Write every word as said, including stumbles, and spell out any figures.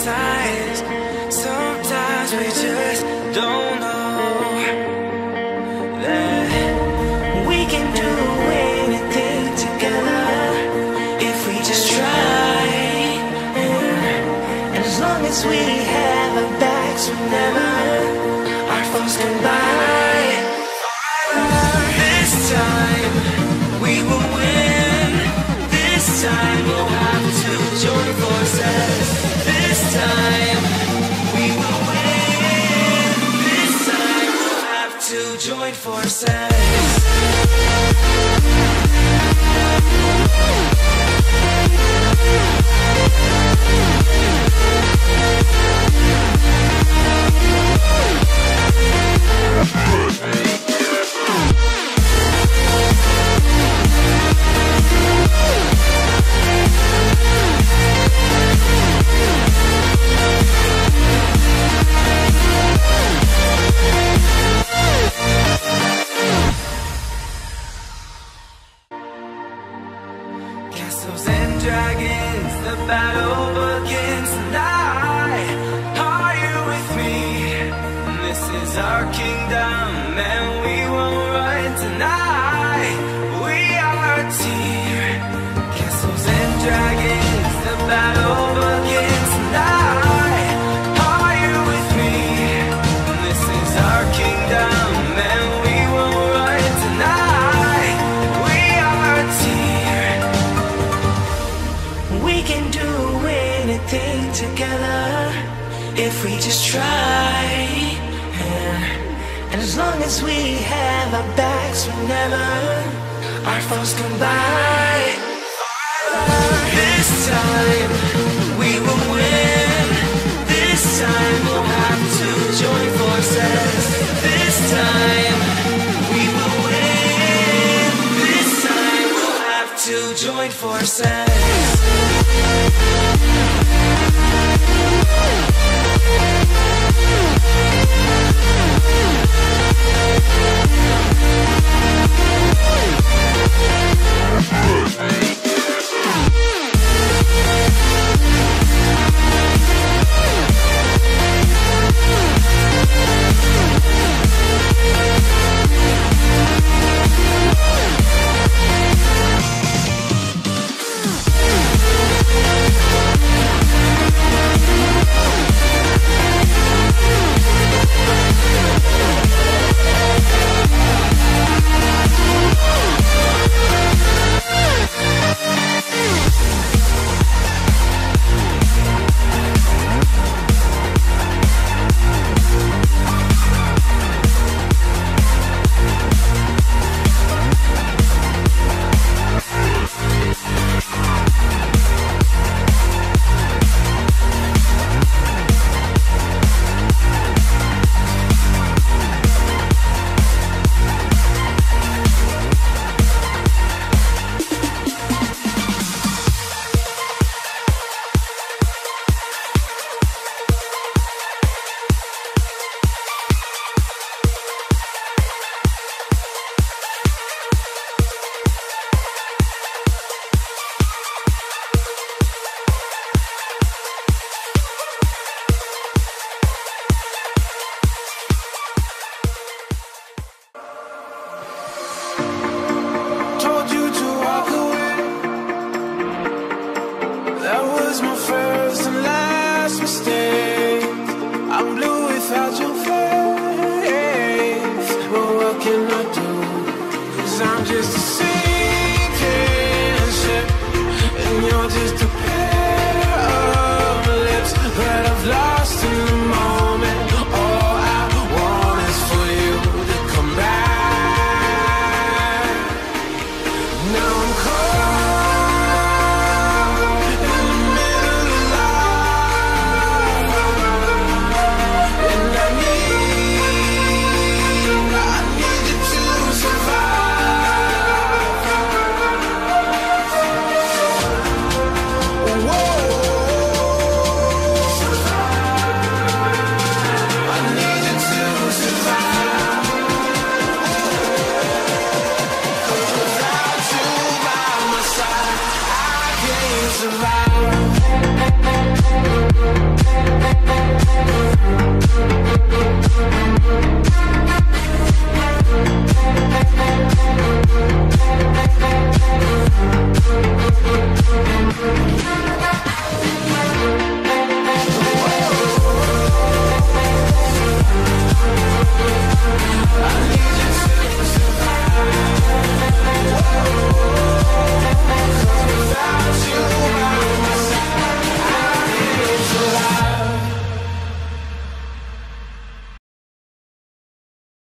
signs. Sometimes we just don't know that we can do anything together if we just try. And as long as we have our backs, whenever our foes come by, this time we will win. This time we'll have to join forces. This time we will win. This time we'll have to join forces. Castles and dragons, the battle begins tonight. Are you with me? This is our kingdom and we won't run tonight. We are a team. Castles and dragons, the battle begins tonight. Are you with me? This is our kingdom and we won't run tonight. We are a team. We can do anything together if we just try. And as long as we have our backs, whenever our foes come by, this time